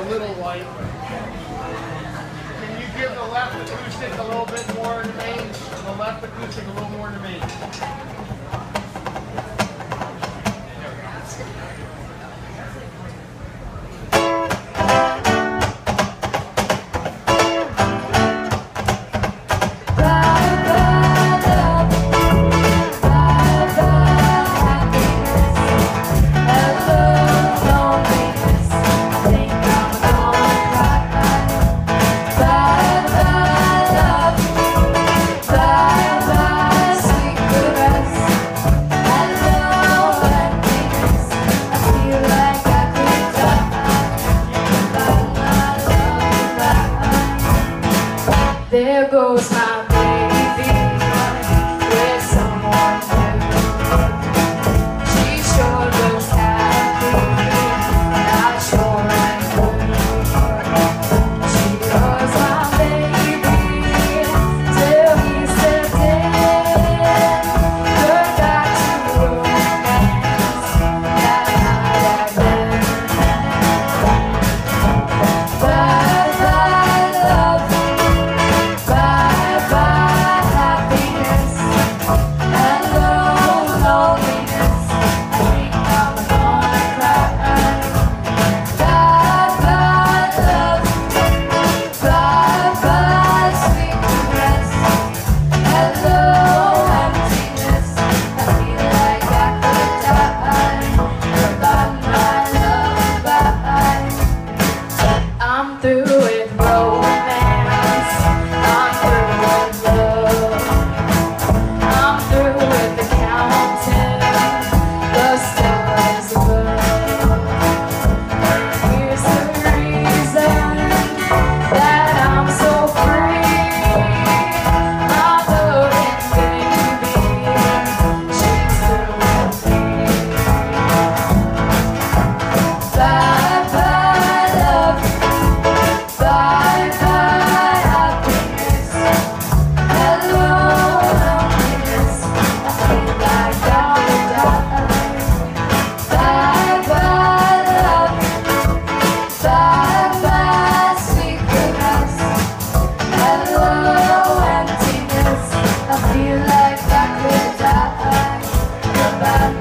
little light. Can you give the left acoustic a little bit more to me? The left acoustic a little more to me. There goes my baby with someone new. She sure looks happy, not sure I'm good. She was my baby till he stepped in. Forgot to romance that night again. Bye-bye love. Bye-bye happiness, hello loneliness, I think I'm gonna cry. Bye-bye love, bye-bye sweet caress, hello emptiness, I feel like I could die. Goodbye my love, bye. I'm through with romance, I'm through with love, I'm through with the counting, the stars above. Here's the reason that I'm so free. My loving baby, she's through with me. Bye-bye love. Bye-bye happiness, hello loneliness, I feel like I could die. Bye-bye love, bye-bye sweet caress, hello emptiness, I feel like I could die. Goodbye